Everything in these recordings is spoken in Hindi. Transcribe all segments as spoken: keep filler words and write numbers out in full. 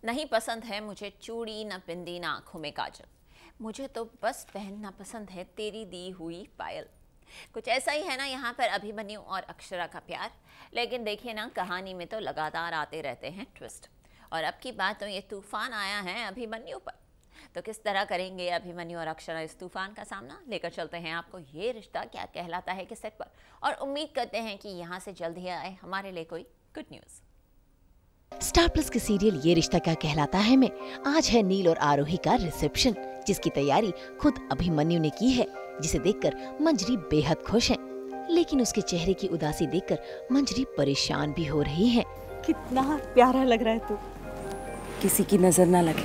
नहीं पसंद है मुझे चूड़ी न बिंदी न आँखों में काजल, मुझे तो बस पहनना पसंद है तेरी दी हुई पायल। कुछ ऐसा ही है ना यहाँ पर अभिमन्यु और अक्षरा का प्यार। लेकिन देखिए ना, कहानी में तो लगातार आते रहते हैं ट्विस्ट, और अब की बात तो ये तूफान आया है अभिमन्यु पर। तो किस तरह करेंगे अभिमन्यु और अक्षरा इस तूफान का सामना? लेकर चलते हैं आपको ये रिश्ता क्या कहलाता है के सेट पर, और उम्मीद करते हैं कि यहाँ से जल्द ही आए हमारे लिए कोई गुड न्यूज़। स्टार प्लस के सीरियल ये रिश्ता क्या कहलाता है में आज है नील और आरोही का रिसेप्शन, जिसकी तैयारी खुद अभिमन्यु ने की है, जिसे देखकर मंजरी बेहद खुश है। लेकिन उसके चेहरे की उदासी देखकर मंजरी परेशान भी हो रही है। कितना प्यारा लग रहा है तू, किसी की नजर ना लगे।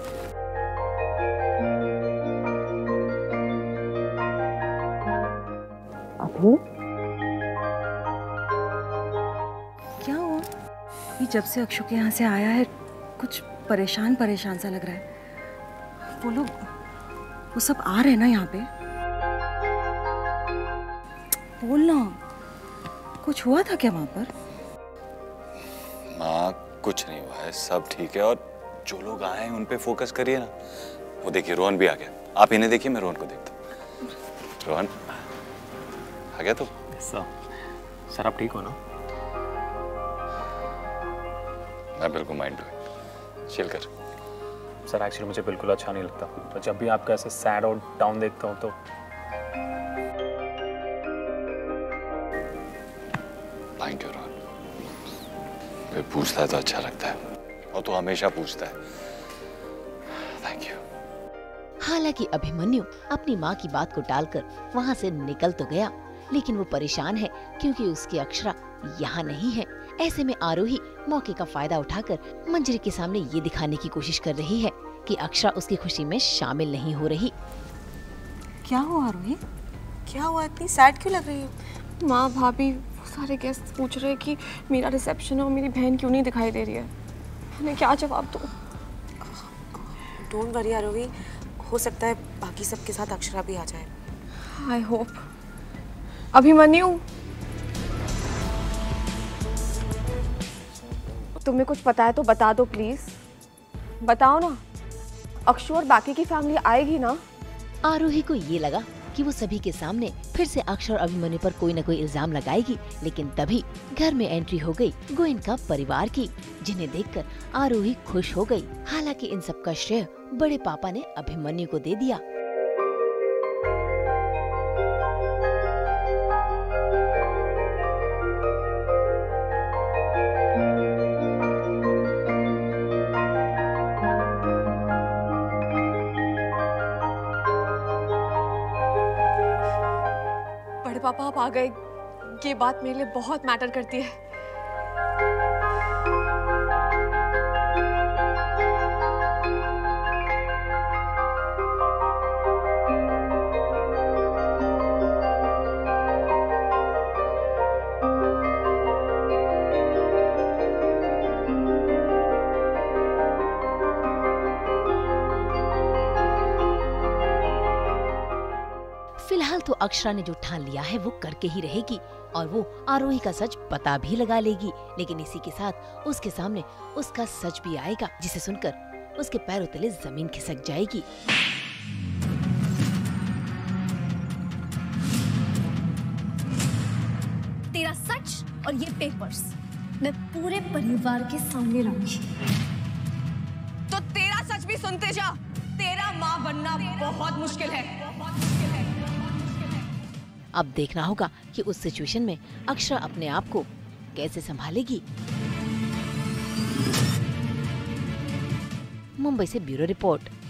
अभी क्या हुआ? ये जब से अक्षु के यहाँ से आया है कुछ परेशान परेशान सा लग रहा है। वो लोग वो सब आ रहे हैं ना यहाँ पे? बोलना, कुछ हुआ था क्या वहाँ पर? माँ, कुछ नहीं हुआ है, सब ठीक है। और जो लोग आए हैं उन पे फोकस करिए ना। वो देखिए रोहन भी आ गया, आप इन्हें देखिए, मैं रोहन को देखता हूँ। रोहन आ गया तो? सर सर आप ठीक हो ना? मैं बिल्कुल माइंड डूइंग, चिल कर। सर एक्चुअली मुझे बिल्कुल अच्छा नहीं लगता, तो जब भी आपका ऐसे सैड और डाउन देखता हूँ तो थैंक यू रोहन, कोई पूछता है तो अच्छा लगता है, और तू हमेशा पूछता है। Thank you. हालांकि अभिमन्यु अपनी माँ की बात को टालकर वहाँ से निकल तो गया, लेकिन वो परेशान है क्योंकि उसकी अक्षरा यहाँ नहीं है। ऐसे में आरोही मौके का फायदा उठाकर मंजरी के सामने ये दिखाने की कोशिश कर रही है कि अक्षरा उसकी खुशी में शामिल नहीं हो रही। क्या हुआ आरोही? क्या हुआ, इतनी सैड क्यों लग रही हो? माँ, भाभी, सारे गेस्ट पूछ रहे हैं कि मेरा रिसेप्शन है और मेरी बहन क्यों नहीं दिखाई दे रही है। मैंने क्या जवाब दूँ? डोंट वरी आरोही, हो सकता है बाकी सबके साथ अक्षरा भी आ जाए। I hope. अभिमन्यु, तुम्हें कुछ पता है तो बता दो प्लीज। बताओ ना, अक्षु और बाकी की फैमिली आएगी ना? आरोही को ये लगा कि वो सभी के सामने फिर से अक्षर और अभिमन्यु पर कोई न कोई इल्जाम लगाएगी, लेकिन तभी घर में एंट्री हो गई गोयनका परिवार की, जिन्हें देखकर आरोही खुश हो गई। हालांकि इन सब का श्रेय बड़े पापा ने अभिमन्यु को दे दिया। पापा आप आ गए, ये बात मेरे लिए बहुत मैटर करती है। फिलहाल तो अक्षरा ने जो ठान लिया है वो करके ही रहेगी, और वो आरोही का सच पता भी लगा लेगी। लेकिन इसी के साथ उसके सामने उसका सच भी आएगा, जिसे सुनकर उसके पैरों तले जमीन खिसक जाएगी। तेरा सच और ये पेपर्स मैं पूरे परिवार के सामने रखूंगी। तो तेरा सच भी सुनते जा, तेरा माँ बनना बहुत मुश्किल है, बहुत मुश्किल है। अब देखना होगा कि उस सिचुएशन में अक्षरा अपने आप को कैसे संभालेगी। मुंबई से ब्यूरो रिपोर्ट।